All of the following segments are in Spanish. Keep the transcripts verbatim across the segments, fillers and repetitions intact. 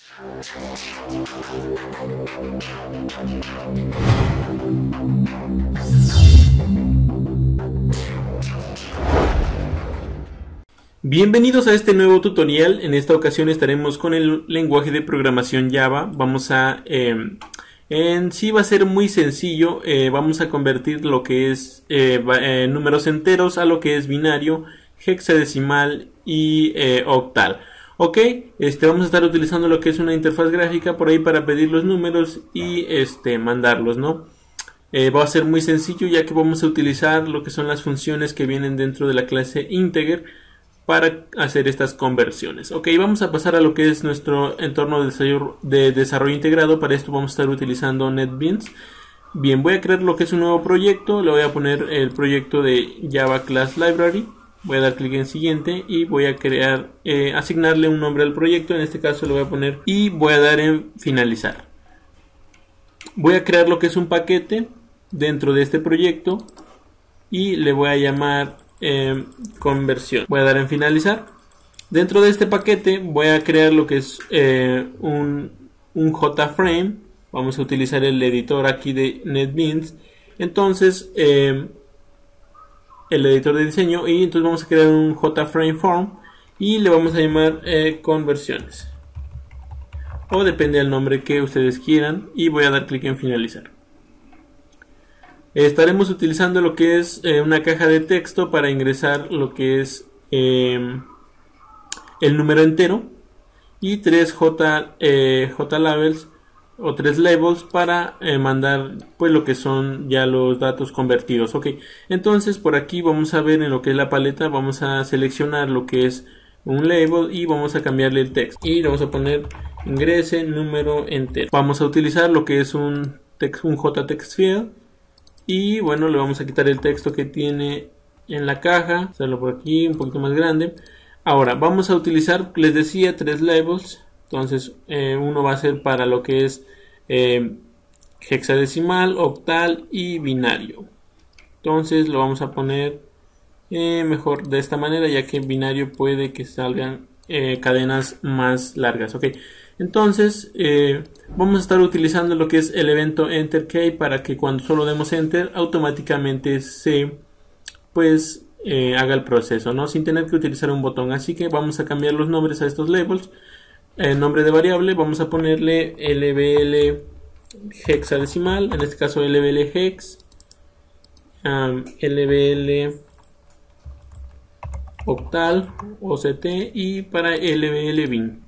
Bienvenidos a este nuevo tutorial. En esta ocasión estaremos con el lenguaje de programación Java. Vamos a, eh, en sí va a ser muy sencillo. Eh, vamos a convertir lo que es eh, eh, números enteros a lo que es binario, hexadecimal y eh, octal. Ok, este, vamos a estar utilizando lo que es una interfaz gráfica por ahí para pedir los números y este, mandarlos, ¿no? Eh, va a ser muy sencillo, ya que vamos a utilizar lo que son las funciones que vienen dentro de la clase integer para hacer estas conversiones. Ok, vamos a pasar a lo que es nuestro entorno de desarrollo, de desarrollo integrado. Para esto vamos a estar utilizando NetBeans. Bien, voy a crear lo que es un nuevo proyecto. Le voy a poner el proyecto de Java Class Library. Voy a dar clic en siguiente y voy a crear, eh, asignarle un nombre al proyecto. En este caso le voy a poner y voy a dar en finalizar. Voy a crear lo que es un paquete dentro de este proyecto y le voy a llamar Eh, conversión. Voy a dar en finalizar. Dentro de este paquete voy a crear lo que es eh, un, un JFrame. Vamos a utilizar el editor aquí de NetBeans. Entonces eh, el editor de diseño, y entonces vamos a crear un JFrame form y le vamos a llamar eh, conversiones, o depende del nombre que ustedes quieran, y voy a dar clic en finalizar. Estaremos utilizando lo que es eh, una caja de texto para ingresar lo que es eh, el número entero, y tres J, eh, J labels o tres labels para eh, mandar pues lo que son ya los datos convertidos. Ok, entonces por aquí vamos a ver en lo que es la paleta, vamos a seleccionar lo que es un label y vamos a cambiarle el texto y le vamos a poner ingrese número entero. Vamos a utilizar lo que es un, text, un JTextField. Y bueno, le vamos a quitar el texto que tiene en la caja, hacerlo por aquí un poquito más grande. Ahora vamos a utilizar, les decía, tres labels. Entonces eh, uno va a ser para lo que es eh, hexadecimal, octal y binario. Entonces lo vamos a poner eh, mejor de esta manera, ya que en binario puede que salgan eh, cadenas más largas. Ok, entonces eh, vamos a estar utilizando lo que es el evento enter key para que cuando solo demos enter automáticamente se pues eh, haga el proceso, ¿no? Sin tener que utilizar un botón. Así que vamos a cambiar los nombres a estos labels. El nombre de variable vamos a ponerle lbl hexadecimal, en este caso lbl hex, um, lbl octal oct y para lbl bin.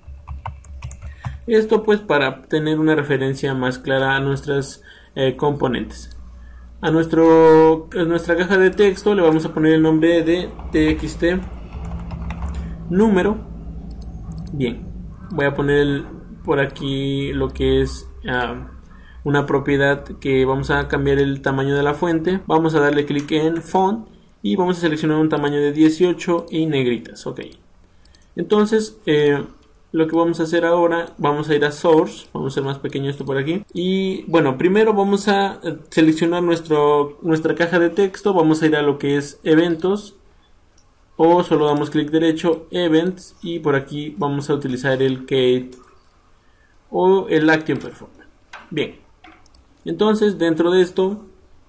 Esto pues para tener una referencia más clara a nuestras eh, componentes. A, nuestro, a nuestra caja de texto le vamos a poner el nombre de txt número. Bien, voy a poner el, por aquí lo que es uh, una propiedad que vamos a cambiar el tamaño de la fuente. Vamos a darle clic en font y vamos a seleccionar un tamaño de dieciocho y negritas. Ok, entonces eh, lo que vamos a hacer ahora, vamos a ir a Source, vamos a hacer más pequeño esto por aquí. Y bueno, primero vamos a seleccionar nuestro, nuestra caja de texto, vamos a ir a lo que es Eventos, o solo damos clic derecho, Events, y por aquí vamos a utilizar el Create o el Action Performer. Bien, entonces dentro de esto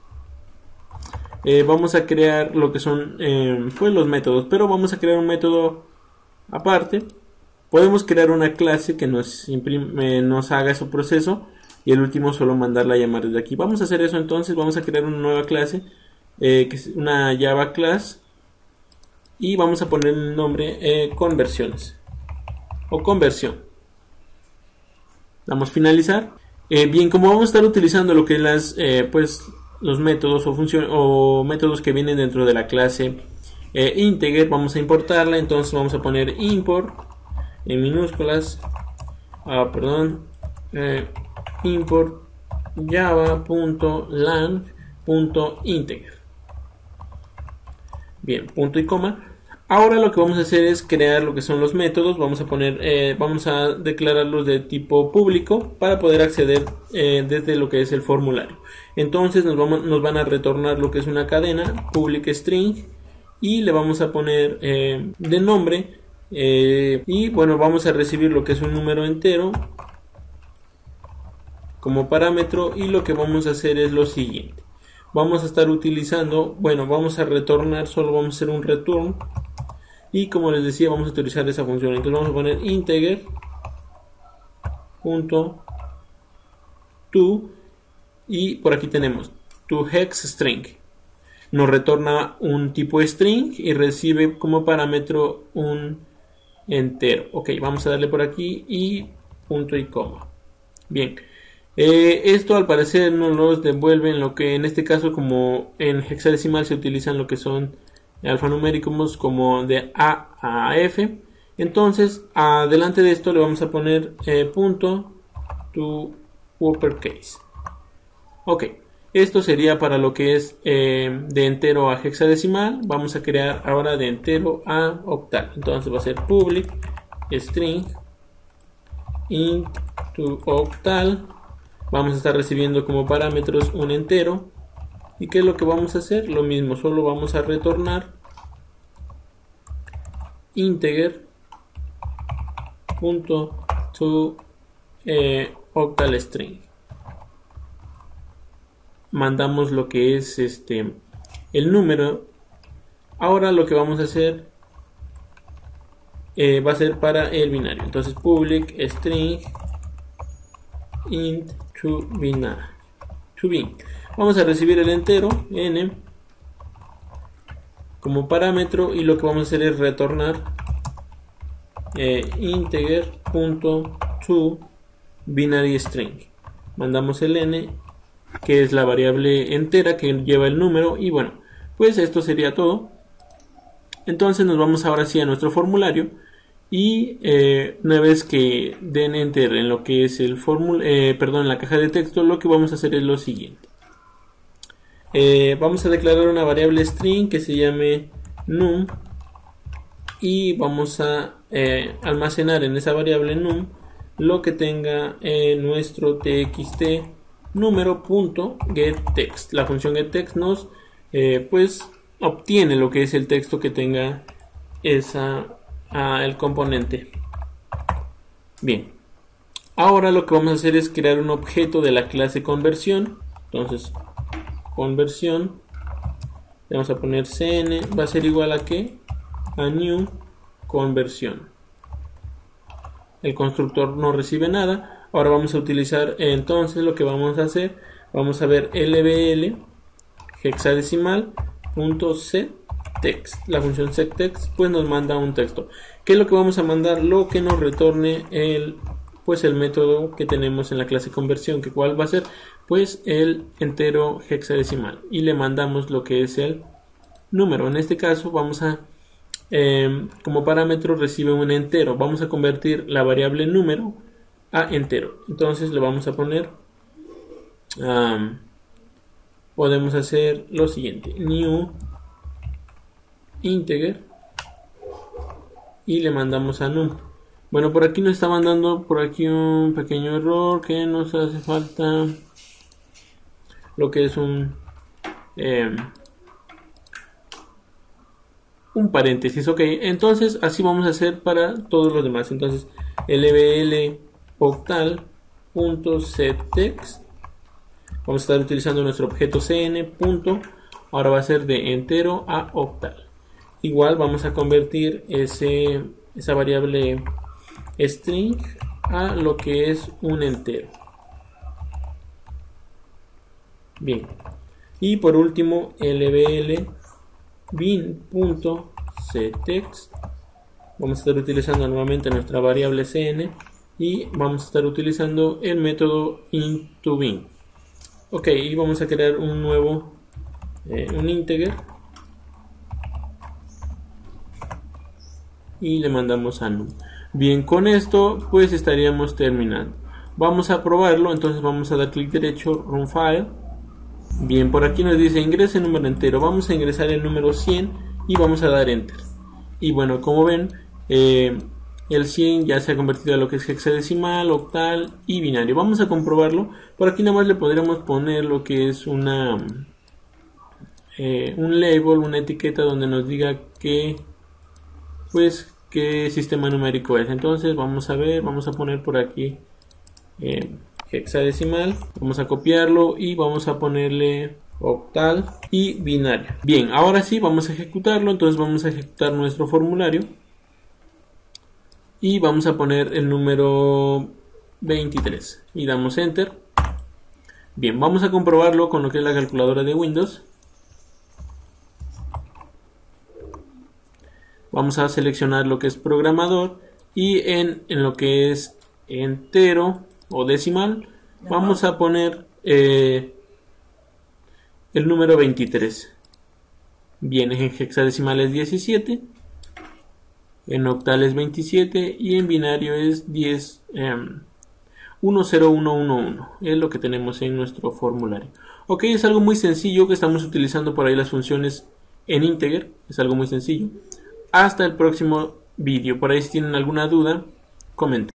eh, vamos a crear lo que son eh, pues los métodos, pero vamos a crear un método aparte. Podemos crear una clase que nos, imprime, nos haga ese proceso, y el último solo mandarla a llamar desde aquí. Vamos a hacer eso. Entonces vamos a crear una nueva clase, eh, que es una Java Class, y vamos a poner el nombre eh, conversiones o conversión. Damos finalizar. Eh, bien, como vamos a estar utilizando lo que es las, eh, pues, los métodos o, o métodos que vienen dentro de la clase eh, integer, vamos a importarla. Entonces vamos a poner import en minúsculas, ah, perdón, eh, import java.lang.integer. Bien, punto y coma. Ahora lo que vamos a hacer es crear lo que son los métodos. Vamos a poner, eh, vamos a declararlos de tipo público para poder acceder eh, desde lo que es el formulario. Entonces nos, vamos, nos van a retornar lo que es una cadena public string, y le vamos a poner eh, de nombre eh, y bueno, vamos a recibir lo que es un número entero como parámetro, y lo que vamos a hacer es lo siguiente. Vamos a estar utilizando, bueno, vamos a retornar, solo vamos a hacer un return, y como les decía, vamos a utilizar esa función. Entonces vamos a poner integer punto to, y por aquí tenemos to hex string, nos retorna un tipo string y recibe como parámetro un entero. Ok, vamos a darle por aquí y punto y coma. Bien, eh, esto al parecer nos los devuelve en lo que en este caso, como en hexadecimal se utilizan lo que son alfanuméricos como de A a F. Entonces adelante de esto le vamos a poner eh, punto to uppercase. Ok, esto sería para lo que es eh, de entero a hexadecimal. Vamos a crear ahora de entero a octal. Entonces va a ser public string int to octal. Vamos a estar recibiendo como parámetros un entero. ¿Y qué es lo que vamos a hacer? Lo mismo, solo vamos a retornar integer punto to eh, octal string. Mandamos lo que es este el número. Ahora lo que vamos a hacer eh, va a ser para el binario. Entonces public string int to binario, to bin. Vamos a recibir el entero n como parámetro, y lo que vamos a hacer es retornar eh, integer punto to binary string. Mandamos el n, que es la variable entera que lleva el número, y bueno, pues esto sería todo. Entonces nos vamos ahora sí a nuestro formulario, y eh, una vez que den enter en lo que es el formul eh, perdón, en la caja de texto, lo que vamos a hacer es lo siguiente. Eh, vamos a declarar una variable string que se llame num, y vamos a eh, almacenar en esa variable num lo que tenga eh, nuestro txt número.getText. La función getText nos eh, pues obtiene lo que es el texto que tenga esa a el componente. Bien, ahora lo que vamos a hacer es crear un objeto de la clase conversión. Entonces conversión, le vamos a poner cn, va a ser igual a que a new conversión. El constructor no recibe nada. Ahora vamos a utilizar, entonces lo que vamos a hacer, vamos a ver lbl hexadecimal punto setText. La función setText pues nos manda un texto. ¿Qué es lo que vamos a mandar? Lo que nos retorne el pues el método que tenemos en la clase conversión, que cuál va a ser pues el entero hexadecimal, y le mandamos lo que es el número. En este caso vamos a eh, como parámetro recibe un entero. Vamos a convertir la variable número a entero. Entonces le vamos a poner um, podemos hacer lo siguiente: new integer, y le mandamos a num. Bueno, por aquí nos está mandando por aquí un pequeño error que nos hace falta lo que es un eh, un paréntesis. Ok, entonces así vamos a hacer para todos los demás. Entonces lbl octal punto setText, vamos a estar utilizando nuestro objeto cn punto, ahora va a ser de entero a octal. Igual vamos a convertir ese esa variable string a lo que es un entero. Bien, y por último lbl bin.setText, vamos a estar utilizando nuevamente nuestra variable cn, y vamos a estar utilizando el método int2bin. Ok, y vamos a crear un nuevo eh, un integer, y le mandamos a num. Bien, con esto pues estaríamos terminando. Vamos a probarlo. Entonces vamos a dar clic derecho, run file. Bien, por aquí nos dice ingrese el número entero. Vamos a ingresar el número cien y vamos a dar enter. Y bueno, como ven, eh, el cien ya se ha convertido a lo que es hexadecimal, octal y binario. Vamos a comprobarlo. Por aquí nada más le podríamos poner lo que es una eh, un label, una etiqueta donde nos diga que pues qué sistema numérico es. Entonces vamos a ver, vamos a poner por aquí eh, hexadecimal, vamos a copiarlo y vamos a ponerle octal y binario. Bien, ahora sí vamos a ejecutarlo. Entonces vamos a ejecutar nuestro formulario y vamos a poner el número veintitrés y damos enter. Bien, vamos a comprobarlo con lo que es la calculadora de Windows. Vamos a seleccionar lo que es programador y en, en lo que es entero o decimal vamos a poner eh, el número veintitrés. Bien, en hexadecimal es diecisiete, en octal es veintisiete y en binario es diez, eh, uno cero uno uno uno. Es lo que tenemos en nuestro formulario. Ok, es algo muy sencillo que estamos utilizando por ahí las funciones en integer. Es algo muy sencillo. Hasta el próximo vídeo. Por ahí si tienen alguna duda, comenten.